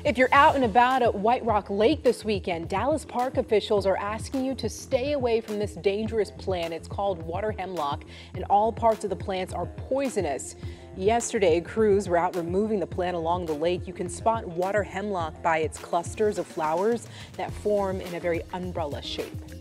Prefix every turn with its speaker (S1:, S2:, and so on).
S1: If you're out and about at White Rock Lake this weekend, Dallas Park officials are asking you to stay away from this dangerous plant. It's called water hemlock, and all parts of the plants are poisonous. Yesterday, crews were out removing the plant along the lake. You can spot water hemlock by its clusters of flowers that form in a very umbrella shape.